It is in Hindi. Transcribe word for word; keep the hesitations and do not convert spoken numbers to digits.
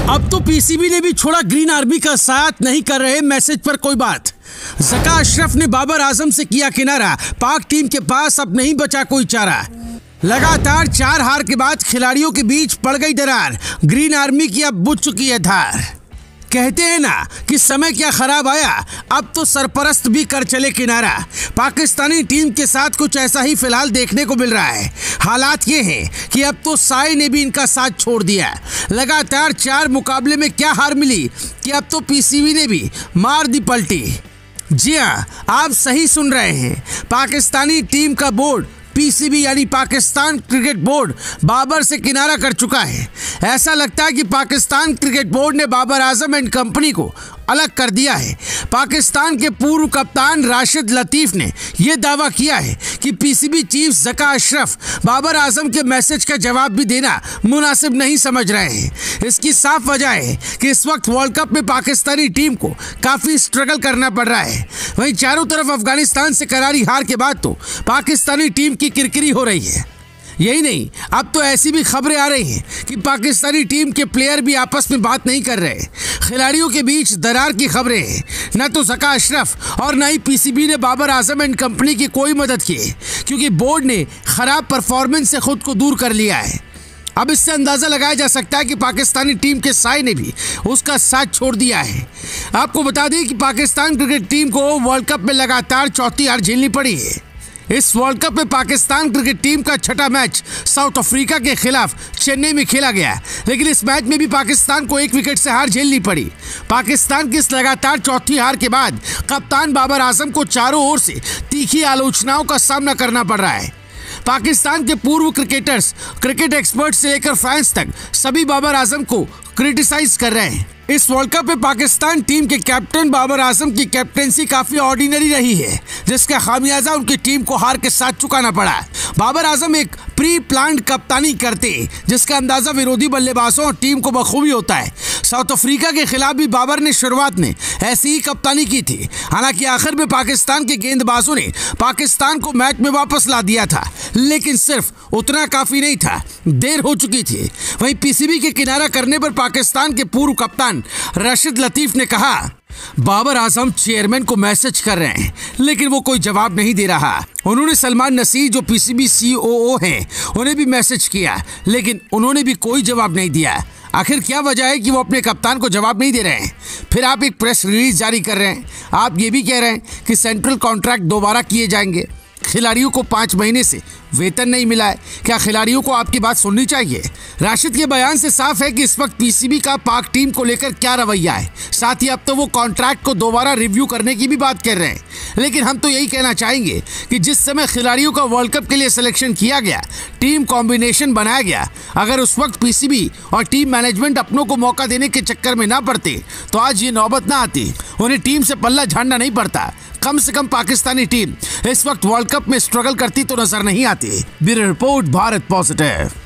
अब तो पीसीबी ने भी छोड़ा ग्रीन आर्मी का साथ, नहीं कर रहे मैसेज पर कोई बात। ज़का अशरफ ने बाबर आजम से किया किनारा, पाक टीम के पास अब नहीं बचा कोई चारा। लगातार चार हार के बाद खिलाड़ियों के बीच पड़ गई दरार, ग्रीन आर्मी की अब बुझ चुकी है धार। कहते हैं ना कि समय क्या खराब आया, अब तो सरपरस्त भी कर चले किनारा। पाकिस्तानी टीम के साथ कुछ ऐसा ही फिलहाल देखने को मिल रहा है। हालात ये हैं कि अब तो साई ने भी इनका साथ छोड़ दिया। लगातार चार मुकाबले में क्या हार मिली कि अब तो पीसीबी ने भी मार दी पलटी। जी हाँ, आप सही सुन रहे हैं, पाकिस्तानी टीम का बोर्ड पीसीबी यानी पाकिस्तान क्रिकेट बोर्ड बाबर से किनारा कर चुका है। ऐसा लगता है कि पाकिस्तान क्रिकेट बोर्ड ने बाबर आजम एंड कंपनी को अलग कर दिया है। पाकिस्तान के पूर्व कप्तान राशिद लतीफ़ ने यह दावा किया है कि पीसीबी चीफ ज़का अशरफ बाबर आजम के मैसेज का जवाब भी देना मुनासिब नहीं समझ रहे हैं। इसकी साफ वजह है कि इस वक्त वर्ल्ड कप में पाकिस्तानी टीम को काफ़ी स्ट्रगल करना पड़ रहा है। वहीं चारों तरफ अफगानिस्तान से करारी हार के बाद तो पाकिस्तानी टीम की किरकिरी हो रही है। यही नहीं, अब तो ऐसी भी खबरें आ रही हैं कि पाकिस्तानी टीम के प्लेयर भी आपस में बात नहीं कर रहे। खिलाड़ियों के बीच दरार की खबरें हैं। न तो ज़का अशरफ और न ही पीसीबी ने बाबर आजम एंड कंपनी की कोई मदद की, क्योंकि बोर्ड ने खराब परफॉर्मेंस से खुद को दूर कर लिया है। अब इससे अंदाज़ा लगाया जा सकता है कि पाकिस्तानी टीम के साई ने भी उसका साथ छोड़ दिया है। आपको बता दें कि पाकिस्तान क्रिकेट टीम को वर्ल्ड कप में लगातार चौथी हार झेलनी पड़ी है। इस वर्ल्ड कप में पाकिस्तान क्रिकेट टीम का छठा मैच साउथ अफ्रीका के खिलाफ चेन्नई में खेला गया, लेकिन इस मैच में भी पाकिस्तान को एक विकेट से हार झेलनी पड़ी। पाकिस्तान की इस लगातार चौथी हार के बाद कप्तान बाबर आजम को चारों ओर से तीखी आलोचनाओं का सामना करना पड़ रहा है। पाकिस्तान के पूर्व क्रिकेटर्स, क्रिकेट एक्सपर्ट से लेकर फैंस तक सभी बाबर आजम को क्रिटिसाइज कर रहे हैं। इस वर्ल्ड कप में पाकिस्तान टीम के कैप्टन बाबर आजम की कैप्टेंसी काफी ऑर्डिनरी रही है, जिसका खामियाजा उनकी टीम को हार के साथ चुकाना पड़ा। बाबर आजम एक प्री प्लान्ड कप्तानी करते, जिसका अंदाजा विरोधी बल्लेबाजों और टीम को बखूबी होता है। साउथ अफ्रीका के खिलाफ भी बाबर ने शुरुआत में ऐसी ही कप्तानी की थी। हालांकि आखिर में पाकिस्तान के गेंदबाजों ने पाकिस्तान को मैच में वापस ला दिया था, लेकिन सिर्फ उतना काफी नहीं था, देर हो चुकी थी। वहीं पीसीबी के किनारा करने पर पाकिस्तान के पूर्व कप्तान राशिद लतीफ़ ने कहा, बाबर आजम चेयरमैन को मैसेज कर रहे हैं, लेकिन वो कोई जवाब नहीं दे रहा। उन्होंने सलमान नसीर जो पीसीबी सीओओ हैं, उन्हें भी मैसेज किया, लेकिन उन्होंने भी कोई जवाब नहीं दिया। आखिर क्या वजह है कि वो अपने कप्तान को जवाब नहीं दे रहे हैं? फिर आप एक प्रेस रिलीज जारी कर रहे हैं, आप ये भी कह रहे हैं कि सेंट्रल कॉन्ट्रैक्ट दोबारा किए जाएंगे। खिलाड़ियों को पाँच महीने से वेतन नहीं मिला है, क्या खिलाड़ियों को आपकी बात सुननी चाहिए? राशिद के बयान से साफ है कि इस वक्त पीसीबी का पाक टीम को लेकर क्या रवैया है। साथ ही अब तो वो कॉन्ट्रैक्ट को दोबारा रिव्यू करने की भी बात कर रहे हैं। लेकिन हम तो यही कहना चाहेंगे कि जिस समय खिलाड़ियों का वर्ल्ड कप के लिए सिलेक्शन किया गया, टीम कॉम्बिनेशन बनाया गया, अगर उस वक्त पीसीबी और टीम मैनेजमेंट अपनों को मौका देने के चक्कर में ना पड़ते तो आज ये नौबत ना आती। उन्हें टीम से पल्ला झाड़ना नहीं पड़ता। कम से कम पाकिस्तानी टीम इस वक्त वर्ल्ड कप में स्ट्रगल करती तो नजर नहीं आती। Bureau report, Bharat positive.